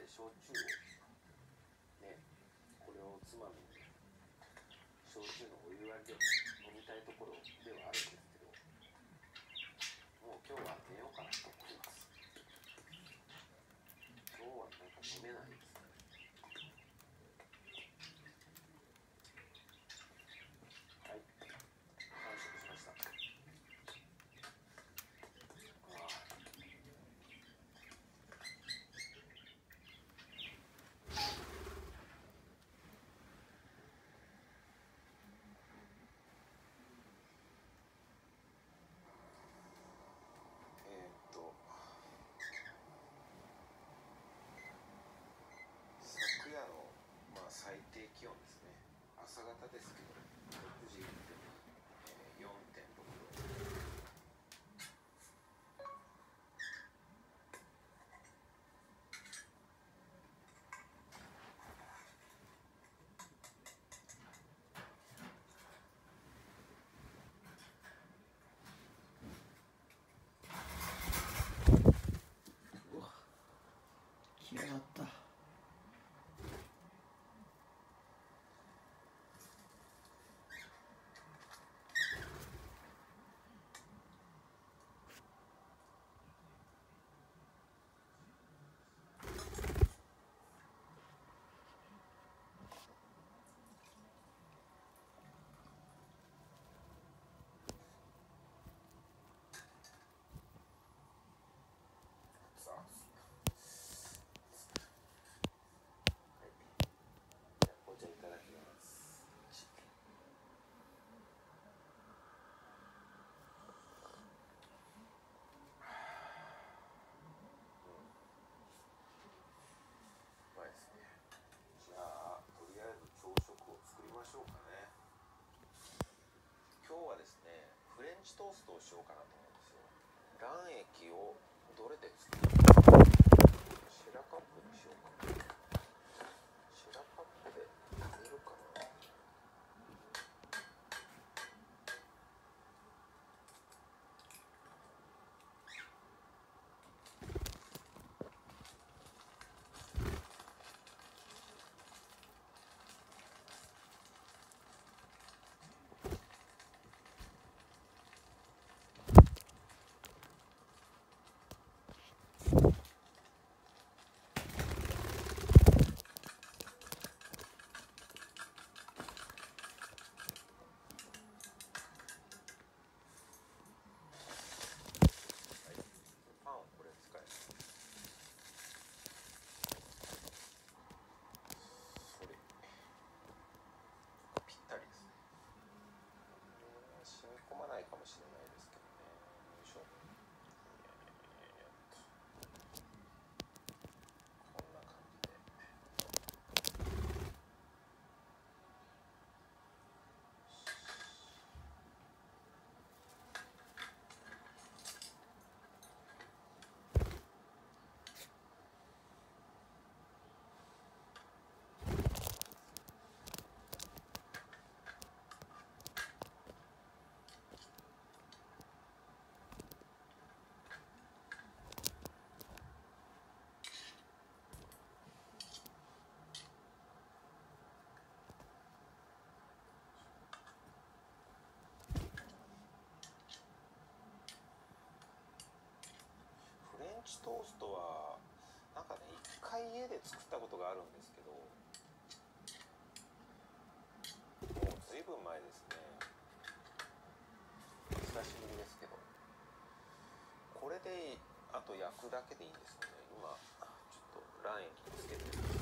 で焼酎をね、これをおつまみに焼酎のお湯割りでも飲みたいところではあるんですけど、もう今日は寝ようかなと思います。今日はなんか飲めないですね。はい、完食しました。昨夜の最低気温ですね。朝方ですけど6時4.6度。 来やがった。 紅茶いただきます。うまいですね。じゃあとりあえず朝食を作りましょうかね。今日はですね、フレンチトーストをしようかなと思うんですよ。卵液をどれで作るか。シェラカップにしようかな。シェラカップで入れるかな。パンをこれ使います。それぴったりですね。染み込まないかもしれないですけどね。よいしょ。こんな感じで。フレンチトーストはなんかね、一回家で作ったことがあるんですけど、もうずいぶん前ですね。久しぶりですけど、これであと焼くだけでいいんですよね。今ちょっと卵液つけて